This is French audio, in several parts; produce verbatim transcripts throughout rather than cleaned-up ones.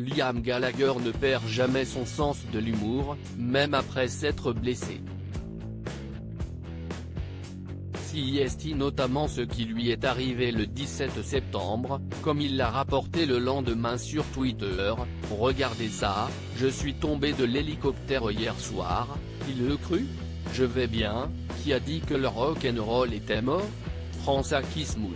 Liam Gallagher ne perd jamais son sens de l'humour, même après s'être blessé. Si est notamment ce qui lui est arrivé le dix-sept septembre, comme il l'a rapporté le lendemain sur Twitter, « Regardez ça, je suis tombé de l'hélicoptère hier soir, il le cru ? Je vais bien, qui a dit que le rock'n'roll était mort ? Francis Moon ».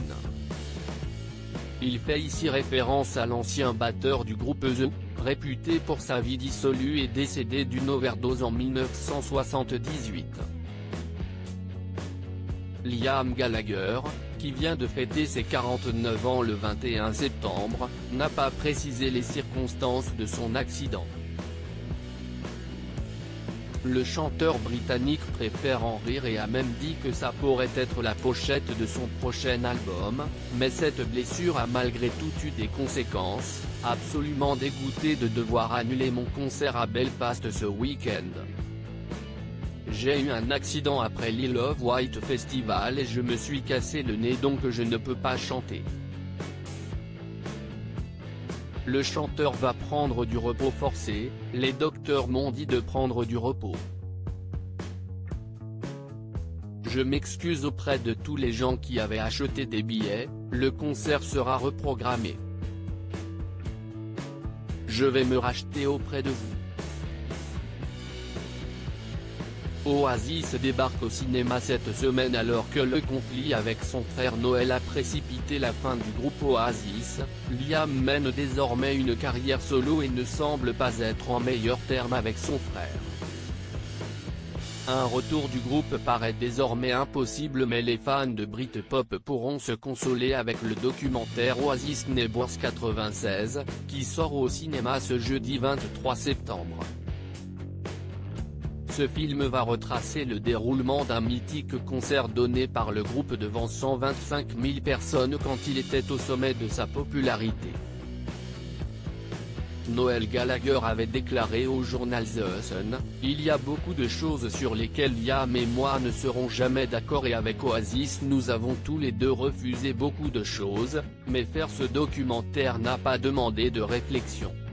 Il fait ici référence à l'ancien batteur du groupe The, réputé pour sa vie dissolue et décédé d'une overdose en mille neuf cent soixante-dix-huit. Liam Gallagher, qui vient de fêter ses quarante-neuf ans le vingt et un septembre, n'a pas précisé les circonstances de son accident. Le chanteur britannique préfère en rire et a même dit que ça pourrait être la pochette de son prochain album, mais cette blessure a malgré tout eu des conséquences, absolument dégoûté de devoir annuler mon concert à Belfast ce week-end. J'ai eu un accident après l'Isle of Wight Festival et je me suis cassé le nez donc je ne peux pas chanter. Le chanteur va prendre du repos forcé, les docteurs m'ont dit de prendre du repos. Je m'excuse auprès de tous les gens qui avaient acheté des billets, le concert sera reprogrammé. Je vais me racheter auprès de vous. Oasis débarque au cinéma cette semaine alors que le conflit avec son frère Noel a précipité la fin du groupe Oasis. Liam mène désormais une carrière solo et ne semble pas être en meilleurs termes avec son frère. Un retour du groupe paraît désormais impossible mais les fans de Britpop pourront se consoler avec le documentaire Oasis Neighbours quatre-vingt-seize, qui sort au cinéma ce jeudi vingt-trois septembre. Ce film va retracer le déroulement d'un mythique concert donné par le groupe devant cent vingt-cinq mille personnes quand il était au sommet de sa popularité. Noel Gallagher avait déclaré au journal The Sun, « Il y a beaucoup de choses sur lesquelles Liam et moi ne serons jamais d'accord et avec Oasis nous avons tous les deux refusé beaucoup de choses, mais faire ce documentaire n'a pas demandé de réflexion.